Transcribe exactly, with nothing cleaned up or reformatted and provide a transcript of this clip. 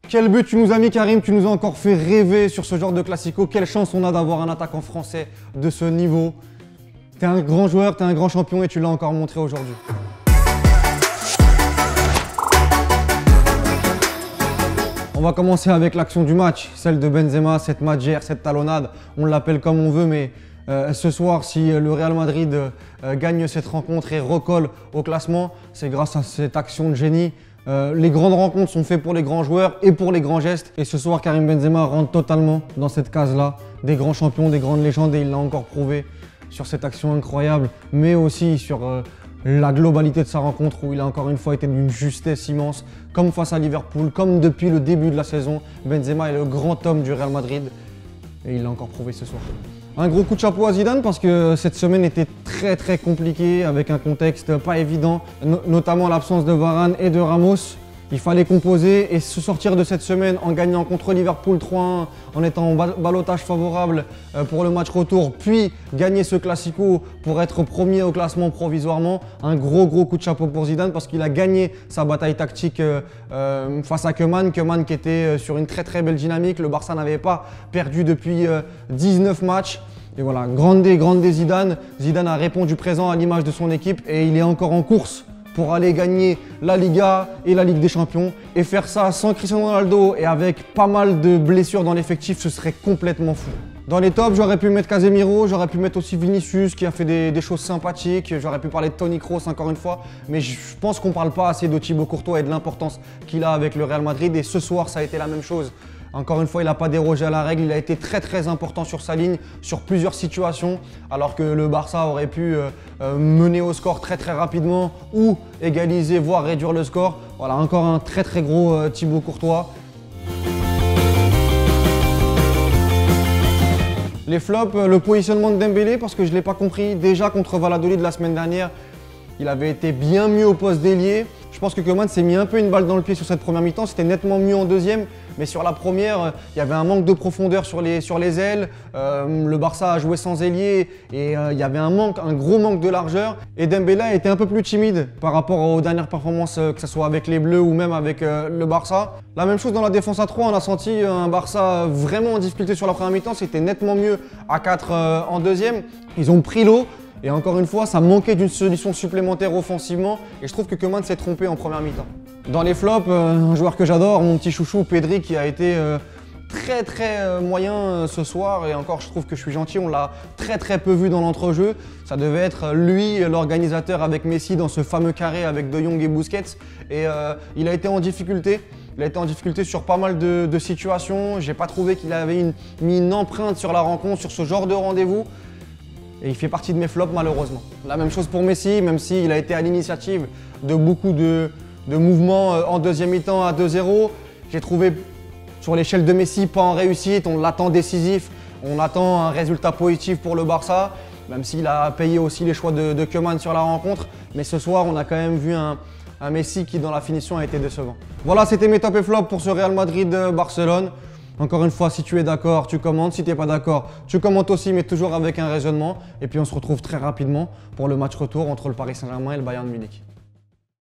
Quel but tu nous as mis, Karim, tu nous as encore fait rêver sur ce genre de classico. Quelle chance on a d'avoir un attaquant français de ce niveau. T'es un grand joueur, t'es un grand champion et tu l'as encore montré aujourd'hui. On va commencer avec l'action du match, celle de Benzema, cette magère, cette talonnade, on l'appelle comme on veut, mais euh, ce soir, si le Real Madrid euh, gagne cette rencontre et recolle au classement, c'est grâce à cette action de génie. Euh, les grandes rencontres sont faites pour les grands joueurs et pour les grands gestes. Et ce soir, Karim Benzema rentre totalement dans cette case-là, des grands champions, des grandes légendes, et il l'a encore prouvé sur cette action incroyable, mais aussi sur euh, la globalité de sa rencontre où il a encore une fois été d'une justesse immense, comme face à Liverpool, comme depuis le début de la saison. Benzema est le grand homme du Real Madrid et il l'a encore prouvé ce soir. Un gros coup de chapeau à Zidane parce que cette semaine était très très compliquée avec un contexte pas évident, no notamment l'absence de Varane et de Ramos. Il fallait composer et se sortir de cette semaine en gagnant contre Liverpool trois un, en étant en ballottage favorable pour le match retour, puis gagner ce classico pour être premier au classement provisoirement. Un gros gros coup de chapeau pour Zidane parce qu'il a gagné sa bataille tactique euh, face à Koeman. Koeman qui était sur une très très belle dynamique. Le Barça n'avait pas perdu depuis euh, dix-neuf matchs. Et voilà, grande grande Zidane. Zidane a répondu présent à l'image de son équipe et il est encore en course pour aller gagner la Liga et la Ligue des Champions. Et faire ça sans Cristiano Ronaldo et avec pas mal de blessures dans l'effectif, ce serait complètement fou. Dans les tops, j'aurais pu mettre Casemiro, j'aurais pu mettre aussi Vinicius qui a fait des, des choses sympathiques, j'aurais pu parler de Toni Kroos encore une fois, mais je pense qu'on ne parle pas assez de Thibaut Courtois et de l'importance qu'il a avec le Real Madrid, et ce soir ça a été la même chose. Encore une fois, il n'a pas dérogé à la règle, il a été très très important sur sa ligne, sur plusieurs situations, alors que le Barça aurait pu euh, euh, mener au score très très rapidement ou égaliser, voire réduire le score. Voilà, encore un très très gros euh, Thibaut Courtois. Les flops, euh, le positionnement de Dembélé, parce que je ne l'ai pas compris. Déjà contre Valladolid la semaine dernière, il avait été bien mieux au poste d'ailier. Je pense que Koeman s'est mis un peu une balle dans le pied sur cette première mi-temps. C'était nettement mieux en deuxième. Mais sur la première, il y avait un manque de profondeur sur les, sur les ailes. Euh, le Barça a joué sans ailier et euh, il y avait un manque, un gros manque de largeur. Et Dembélé était un peu plus timide par rapport aux dernières performances, euh, que ce soit avec les Bleus ou même avec euh, le Barça. La même chose dans la défense à trois, on a senti un Barça vraiment en difficulté sur la première mi-temps. C'était nettement mieux à quatre euh, en deuxième. Ils ont pris l'eau. Et encore une fois, ça manquait d'une solution supplémentaire offensivement. Et je trouve que Koeman s'est trompé en première mi-temps. Dans les flops, euh, un joueur que j'adore, mon petit chouchou Pedri, qui a été euh, très très euh, moyen euh, ce soir. Et encore, je trouve que je suis gentil, on l'a très très peu vu dans l'entrejeu. Ça devait être lui l'organisateur avec Messi dans ce fameux carré avec De Jong et Busquets. Et euh, il a été en difficulté. Il a été en difficulté sur pas mal de, de situations. J'ai pas trouvé qu'il avait une, mis une empreinte sur la rencontre, sur ce genre de rendez-vous. Et il fait partie de mes flops malheureusement. La même chose pour Messi, même s'il a été à l'initiative de beaucoup de, de mouvements en deuxième mi-temps à deux zéro. J'ai trouvé sur l'échelle de Messi pas en réussite, on l'attend décisif, on attend un résultat positif pour le Barça, même s'il a payé aussi les choix de, de Koeman sur la rencontre. Mais ce soir, on a quand même vu un, un Messi qui dans la finition a été décevant. Voilà, c'était mes top et flops pour ce Real Madrid-Barcelone. Encore une fois, si tu es d'accord, tu commentes. Si tu n'es pas d'accord, tu commentes aussi, mais toujours avec un raisonnement. Et puis on se retrouve très rapidement pour le match retour entre le Paris Saint-Germain et le Bayern de Munich.